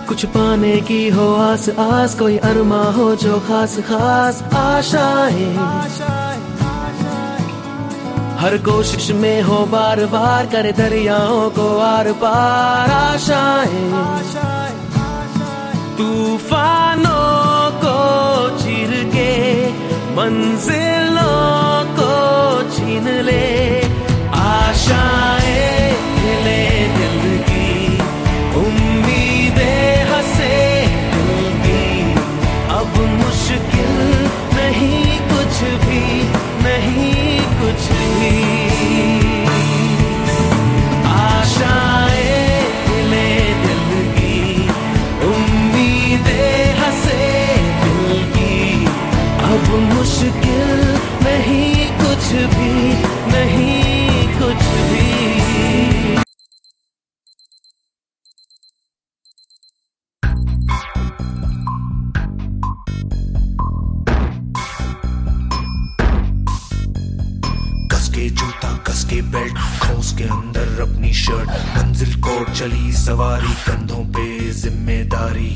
कुछ पाने की हो आस आस, कोई अरमा हो जो खास खास आशाएं, हर कोशिश में हो बार बार करे दरियाओं को आर पार आशाएं, तूफानों को चीर के मंजिलों को छीन ले आशाएं, ले दिल की उम्मीदें हंसे दिल की, अब मुश्किल नहीं कुछ भी, नहीं कुछ भी, आशाएं ले दिल की उम्मीदें हंसे दिल की, अब मुश्किल नहीं कुछ भी, नहीं कुछ भी। जूता कस के बेल्ट, खोस के अंदर अपनी शर्ट, मंजिल को चली सवारी, कंधों पे जिम्मेदारी।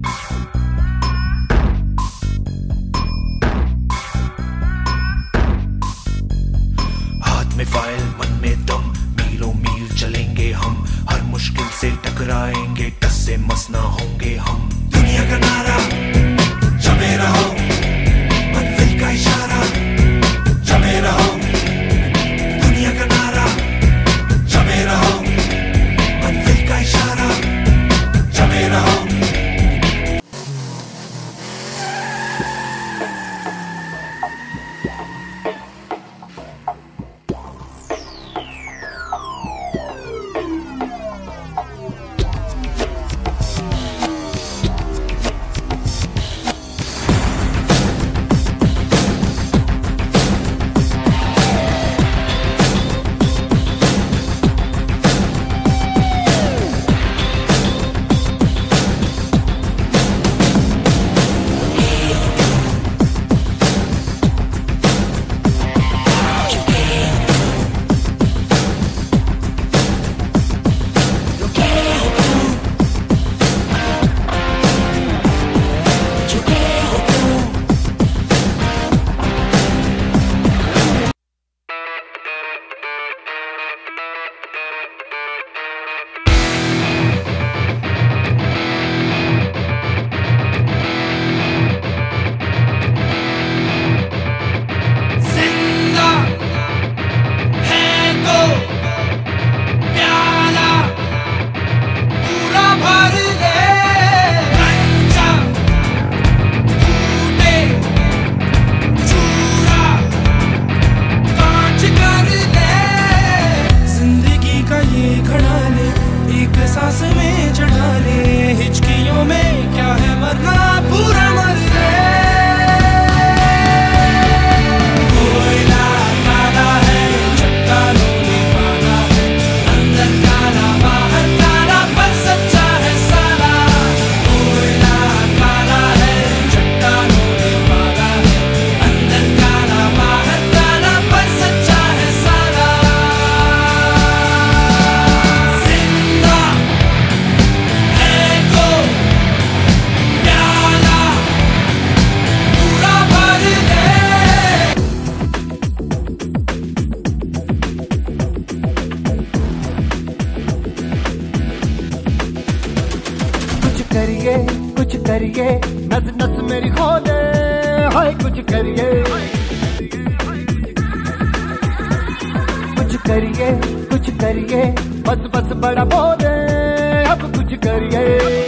हाथ में फाइल मन में दम, मीलों मील चलेंगे हम, हर मुश्किल से टकराएंगे, टस से मस ना होंगे हम। दुनिया का नारा जमे रहो, मंजिल का इशारा जमे रहो, दुनिया का नारा जमे रहो, मंजिल का इशारा जमे रहो। कुछ करिए, नस नस मेरी खोले, हाय कुछ करिए, कुछ करिए, बस बस बड़ा बोले, अब कुछ करिए।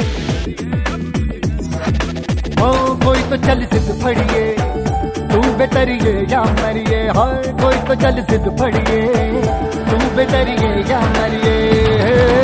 ओ कोई तो चल सिद्ध फड़िए, तू बेतरिए या मरिए, हाय कोई तो चल सिद्ध फड़िए, तू बेतरिए या मरिए।